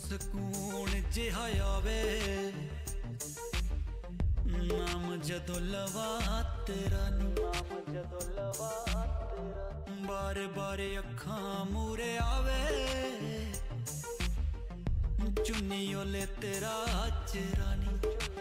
सकून जिहा आवे नाम जदों लवा तेरा नी, बार बार अखां मूरे आवे चुन्नी ओले तेरा चेहरा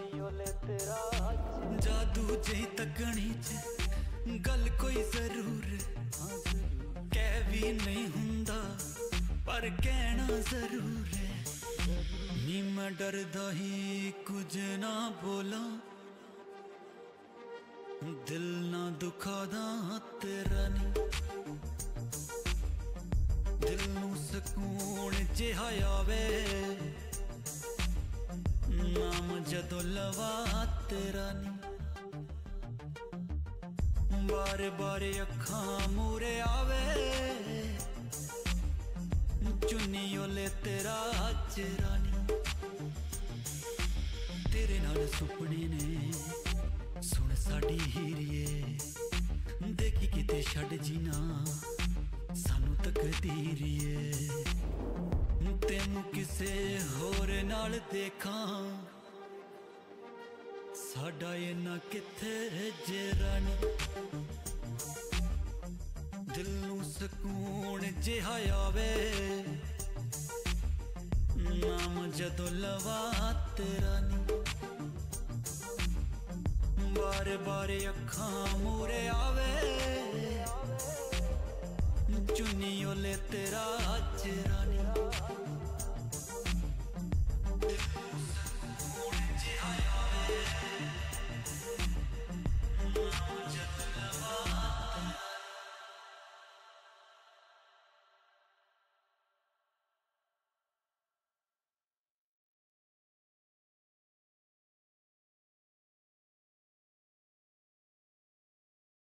जादू जही तकनी च गल कोई जरूर कह भी नहीं हुंदा पर कहना जरूर है। नी मैं डरदा ही कुछ ना बोला दिल ना दुखादा तेरा नी, दिल नू सकून जिहा आवे नाम जदों लवा तेरा नी, बार बार अखां मूरे आवे चुन्नी ओले तेरा चेहरा नी। तेरे नाल सुपने ने सुन साडी हीरिए देखी किते छड़ जीना सानू तकदीरिए, तेनू किसे होर नाल देखा साडा इन्ना किथे जेरा नी, दिल नू सकून जिहा आवे नाम जदों लवा तेरा नी, बार बार अखां मूरे आवे चुन्नी ओले तेरा चेहरा नी।